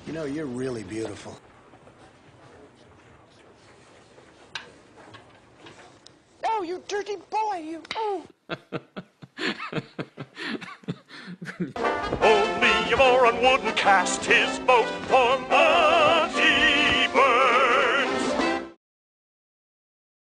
You know, you're really beautiful. Oh, you dirty boy, you... Oh. Only a moron wouldn't cast his vote for money.